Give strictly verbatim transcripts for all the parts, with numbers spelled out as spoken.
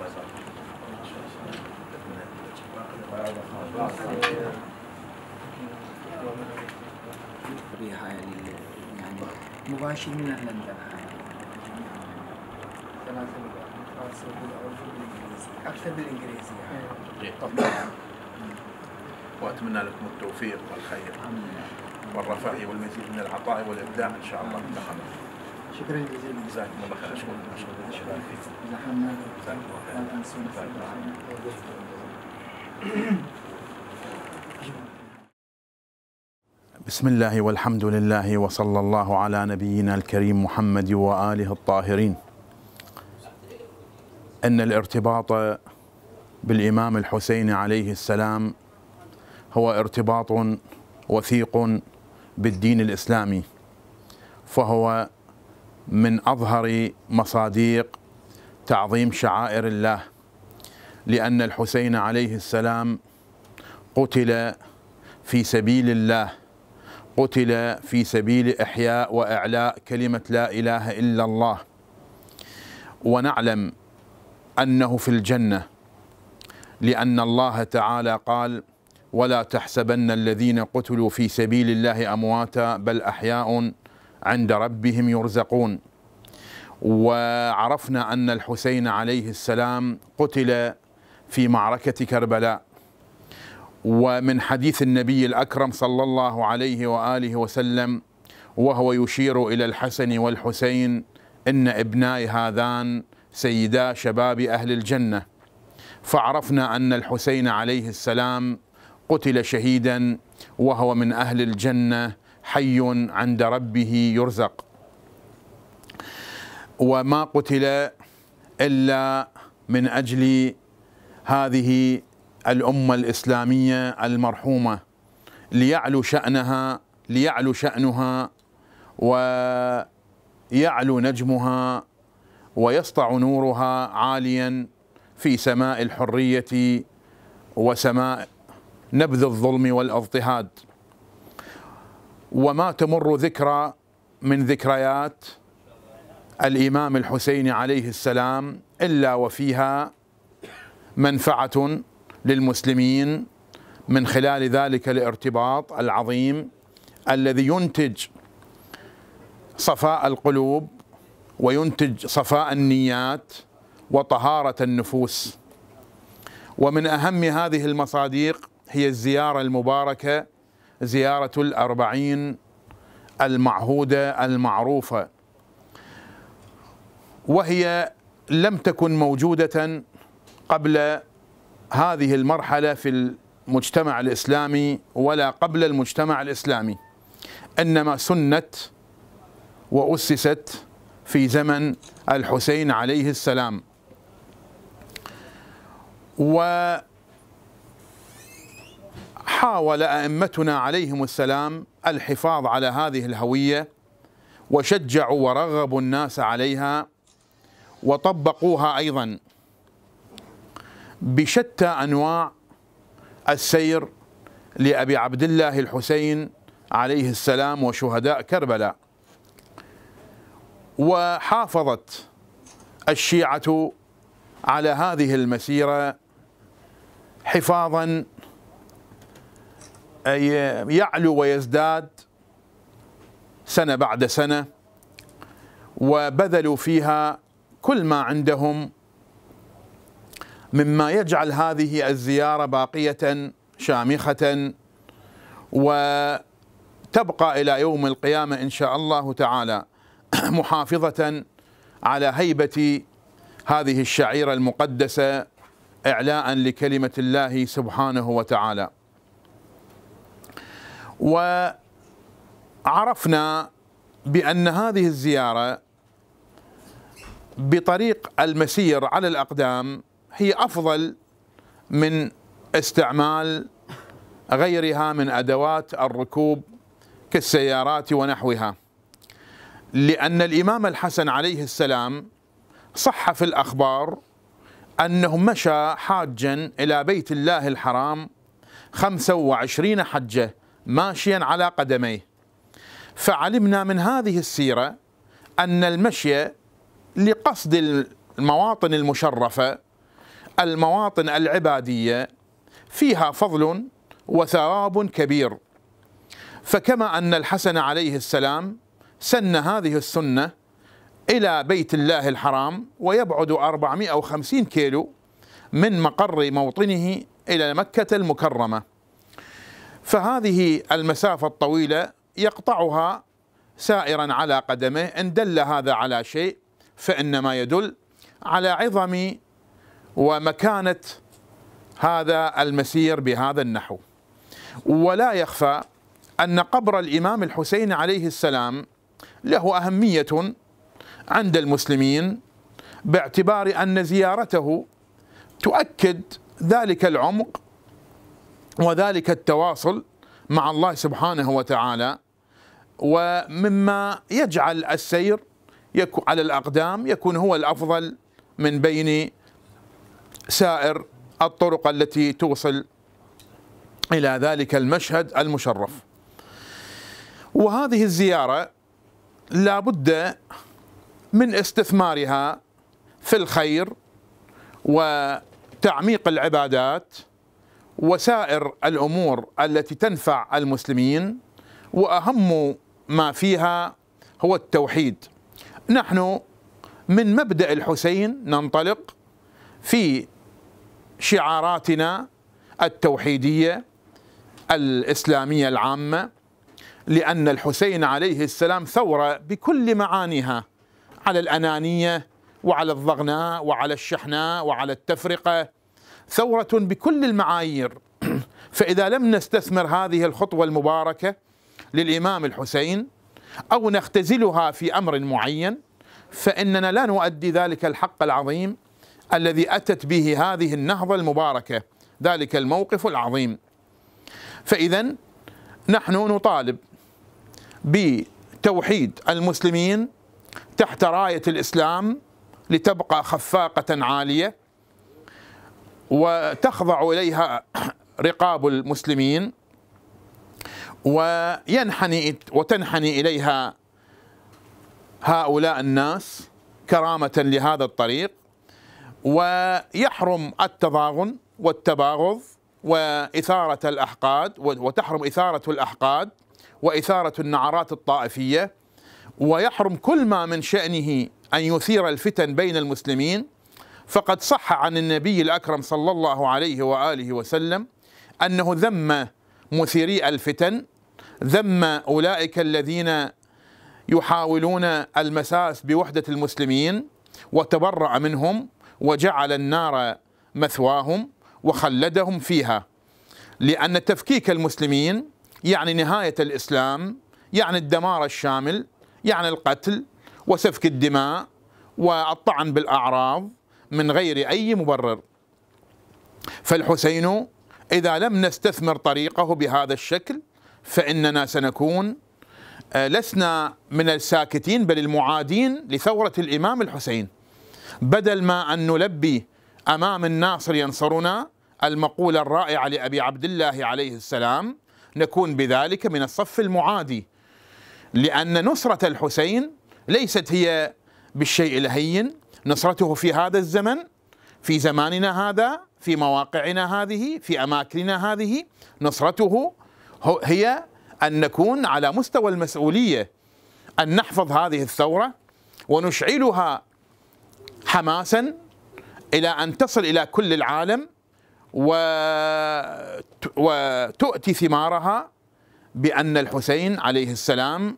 ريحة يعني مباشر من لندن. ثلاثة لغات الفرنسية والأردن والإنجليزي، أكثر بالإنجليزي يعني. طبعا. وأتمنى لكم التوفيق والخير والرفاه والمزيد من العطاء والإبداع إن شاء الله. شكرا جزيلا. جزاكم الله خير. أشكركم. شكرا فيك. بسم الله والحمد لله وصلى الله على نبينا الكريم محمد وآله الطاهرين. إن الارتباط بالإمام الحسين عليه السلام هو ارتباط وثيق بالدين الإسلامي، فهو من أظهر مصادق تعظيم شعائر الله، لأن الحسين عليه السلام قتل في سبيل الله، قتل في سبيل إحياء وإعلاء كلمة لا إله إلا الله، ونعلم أنه في الجنة، لأن الله تعالى قال: ولا تحسبن الذين قتلوا في سبيل الله أمواتا بل أحياء عند ربهم يرزقون. وعرفنا أن الحسين عليه السلام قتل في معركة كربلاء، ومن حديث النبي الأكرم صلى الله عليه وآله وسلم وهو يشير إلى الحسن والحسين: إن ابناي هذان سيدا شباب أهل الجنة. فعرفنا أن الحسين عليه السلام قتل شهيدا وهو من أهل الجنة حي عند ربه يرزق، وما قتل إلا من أجل هذه الأمة الإسلامية المرحومة، ليعلو شأنها ليعلو شأنها ويعلو نجمها ويسطع نورها عاليا في سماء الحرية وسماء نبذ الظلم والاضطهاد. وما تمر ذكرى من ذكريات الإمام الحسين عليه السلام إلا وفيها منفعة للمسلمين من خلال ذلك الارتباط العظيم الذي ينتج صفاء القلوب وينتج صفاء النيات وطهارة النفوس. ومن أهم هذه المصادق هي الزيارة المباركة، زيارة الأربعين المعهودة المعروفة، وهي لم تكن موجودة قبل هذه المرحلة في المجتمع الإسلامي ولا قبل المجتمع الإسلامي، إنما سنت وأسست في زمن الحسين عليه السلام. وحاول أئمتنا عليهم السلام الحفاظ على هذه الهوية، وشجعوا ورغبوا الناس عليها وطبقوها أيضا بشتى أنواع السير لأبي عبد الله الحسين عليه السلام وشهداء كربلاء. وحافظت الشيعة على هذه المسيرة حفاظا يعلو ويزداد سنة بعد سنة، وبذلوا فيها كل ما عندهم مما يجعل هذه الزيارة باقية شامخة وتبقى إلى يوم القيامة إن شاء الله تعالى، محافظة على هيبة هذه الشعيرة المقدسة إعلاء لكلمة الله سبحانه وتعالى. وعرفنا بأن هذه الزيارة بطريق المسير على الأقدام هي أفضل من استعمال غيرها من أدوات الركوب كالسيارات ونحوها، لأن الإمام الحسن عليه السلام صح في الأخبار أنه مشى حاجا إلى بيت الله الحرام خمسة وعشرين حجة ماشيا على قدميه. فعلمنا من هذه السيرة أن المشي لقصد المواطن المشرفة المواطن العبادية فيها فضل وثواب كبير. فكما أن الحسن عليه السلام سن هذه السنة إلى بيت الله الحرام ويبعد أربعمائة وخمسين كيلو من مقر موطنه إلى مكة المكرمة، فهذه المسافة الطويلة يقطعها سائرا على قدمه. إن دل هذا على شيء فإنما يدل على عظم ومكانة هذا المسير بهذا النحو. ولا يخفى أن قبر الإمام الحسين عليه السلام له أهمية عند المسلمين، باعتبار أن زيارته تؤكد ذلك العمق وذلك التواصل مع الله سبحانه وتعالى، ومما يجعل السير على الأقدام يكون هو الأفضل من بين سائر الطرق التي توصل إلى ذلك المشهد المشرف. وهذه الزيارة لا بد من استثمارها في الخير وتعميق العبادات وسائر الأمور التي تنفع المسلمين، وأهم ما فيها هو التوحيد. نحن من مبدأ الحسين ننطلق في شعاراتنا التوحيدية الإسلامية العامة، لأن الحسين عليه السلام ثورة بكل معانيها على الأنانية وعلى الضغناء وعلى الشحناء وعلى التفرقة، ثورة بكل المعايير. فإذا لم نستثمر هذه الخطوة المباركة للإمام الحسين أو نختزلها في أمر معين فإننا لا نؤدي ذلك الحق العظيم الذي أتت به هذه النهضة المباركة، ذلك الموقف العظيم. فإذا نحن نطالب بتوحيد المسلمين تحت راية الإسلام لتبقى خفاقة عالية وتخضع إليها رقاب المسلمين وينحني وتنحني إليها هؤلاء الناس كرامة لهذا الطريق، ويحرم التضاغن والتباغض وإثارة الأحقاد، وتحرم إثارة الأحقاد وإثارة النعرات الطائفية، ويحرم كل ما من شأنه أن يثير الفتن بين المسلمين. فقد صح عن النبي الأكرم صلى الله عليه وآله وسلم أنه ذم مثيري الفتن، ذم أولئك الذين يحاولون المساس بوحدة المسلمين وتبرأ منهم وجعل النار مثواهم وخلدهم فيها، لأن تفكيك المسلمين يعني نهاية الإسلام، يعني الدمار الشامل، يعني القتل وسفك الدماء والطعن بالأعراض من غير أي مبرر. فالحسين إذا لم نستثمر طريقه بهذا الشكل فإننا سنكون لسنا من الساكتين بل المعادين لثورة الإمام الحسين. بدل ما أن نلبي أمام الناصر ينصرنا المقولة الرائعة لأبي عبد الله عليه السلام، نكون بذلك من الصف المعادي، لأن نصرة الحسين ليست هي بالشيء الهين. نصرته في هذا الزمن، في زماننا هذا، في مواقعنا هذه، في أماكننا هذه، نصرته هي أن نكون على مستوى المسؤولية، أن نحفظ هذه الثورة ونشعلها حماسا إلى أن تصل إلى كل العالم وتؤتي ثمارها بأن الحسين عليه السلام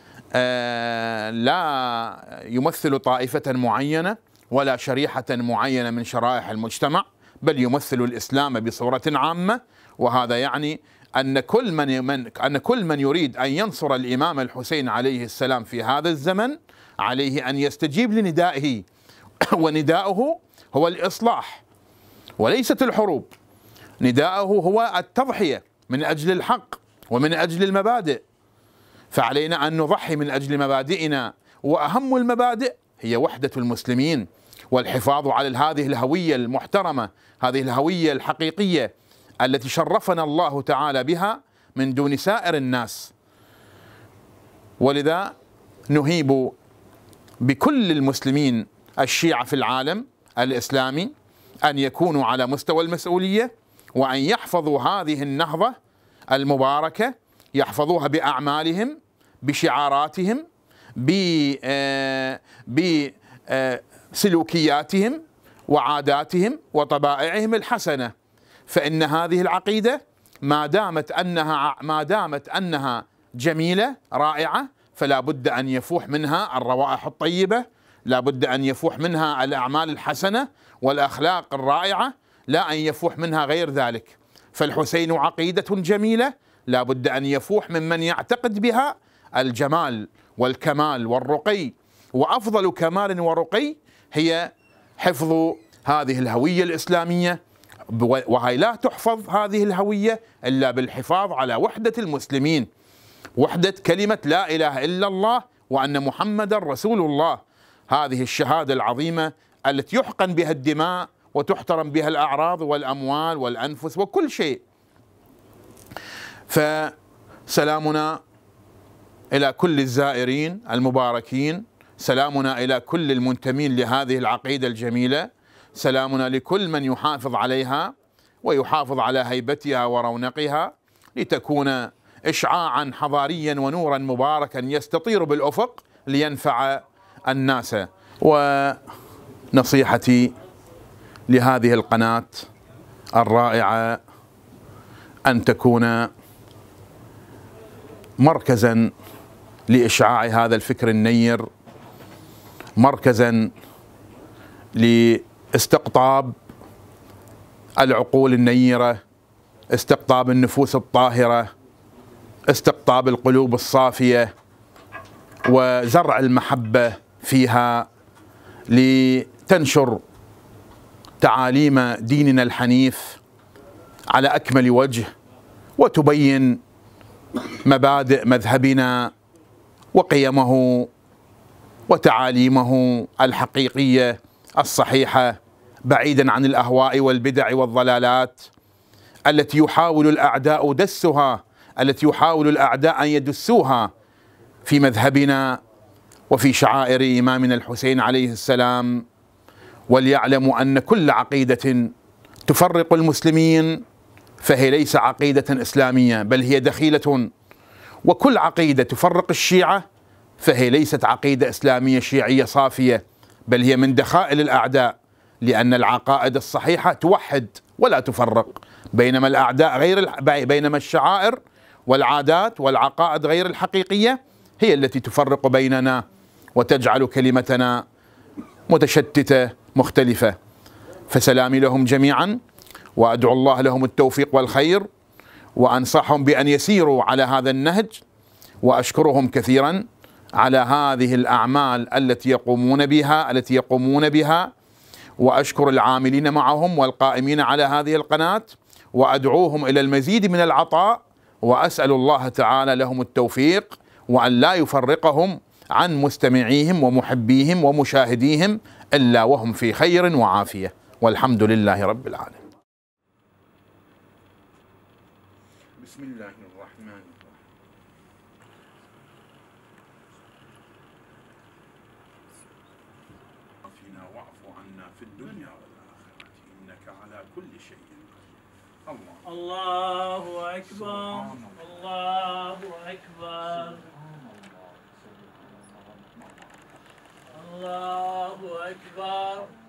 لا يمثل طائفة معينة ولا شريحة معينة من شرائح المجتمع، بل يمثل الإسلام بصورة عامة. وهذا يعني أن كل من, من أن كل من يريد أن ينصر الإمام الحسين عليه السلام في هذا الزمن عليه أن يستجيب لندائه، ونداؤه هو الإصلاح وليست الحروب. نداؤه هو التضحية من أجل الحق ومن أجل المبادئ، فعلينا أن نضحي من أجل مبادئنا، وأهم المبادئ هي وحدة المسلمين والحفاظ على هذه الهوية المحترمة، هذه الهوية الحقيقية التي شرفنا الله تعالى بها من دون سائر الناس. ولذا نهيب بكل المسلمين الشيعة في العالم الإسلامي أن يكونوا على مستوى المسؤولية، وأن يحفظوا هذه النهضة المباركة، يحفظوها بأعمالهم، بشعاراتهم، بسلوكياتهم وعاداتهم وطبائعهم الحسنة. فإن هذه العقيدة ما دامت أنها ما دامت أنها جميلة رائعة، فلا بد أن يفوح منها الروائح الطيبة، لا بد أن يفوح منها الأعمال الحسنة والأخلاق الرائعة، لا أن يفوح منها غير ذلك. فالحسين عقيدة جميلة لا بد أن يفوح ممن يعتقد بها الجمال والكمال والرقي، وأفضل كمال ورقي هي حفظ هذه الهوية الإسلامية، وهي لا تحفظ هذه الهوية إلا بالحفاظ على وحدة المسلمين، وحدة كلمة لا إله إلا الله وأن محمد رسول الله، هذه الشهادة العظيمة التي يحقن بها الدماء وتحترم بها الأعراض والأموال والأنفس وكل شيء. فسلامنا إلى كل الزائرين المباركين، سلامنا إلى كل المنتمين لهذه العقيدة الجميلة، سلامنا لكل من يحافظ عليها ويحافظ على هيبتها ورونقها، لتكون إشعاعا حضاريا ونورا مباركا يستطير بالأفق لينفع الناس. ونصيحتي لهذه القناة الرائعة أن تكون مركزا لإشعاع هذا الفكر النير، مركزا لاستقطاب العقول النيرة، استقطاب النفوس الطاهرة، استقطاب القلوب الصافية، وزرع المحبة فيها، لتنشر تعاليم ديننا الحنيف على أكمل وجه، وتبين مبادئ مذهبنا وقيمه وتعاليمه الحقيقية الصحيحة، بعيدا عن الأهواء والبدع والضلالات التي يحاول الأعداء دسها، التي يحاول الأعداء أن يدسوها في مذهبنا وفي شعائر إمامنا الحسين عليه السلام. وليعلموا أن كل عقيدة تفرق المسلمين فهي ليس عقيدة إسلامية بل هي دخيلة، وكل عقيدة تفرق الشيعة فهي ليست عقيدة إسلامية شيعية صافية، بل هي من دخائل الأعداء، لأن العقائد الصحيحة توحد ولا تفرق، بينما الأعداء غير بينما الشعائر والعادات والعقائد غير الحقيقية هي التي تفرق بيننا وتجعل كلمتنا متشتتة مختلفة. فسلامي لهم جميعا، وأدعو الله لهم التوفيق والخير، وأنصحهم بأن يسيروا على هذا النهج، وأشكرهم كثيرا على هذه الأعمال التي يقومون بها التي يقومون بها وأشكر العاملين معهم والقائمين على هذه القناة، وأدعوهم إلى المزيد من العطاء، وأسأل الله تعالى لهم التوفيق، وأن لا يفرقهم عن مستمعيهم ومحبيهم ومشاهديهم إلا وهم في خير وعافية، والحمد لله رب العالمين. بسم الله الرحمن الرحيم. عافنا واعف عنا في الدنيا والآخرة إنك على كل شيء قدير. الله الله أكبر، الله أكبر، الله أكبر.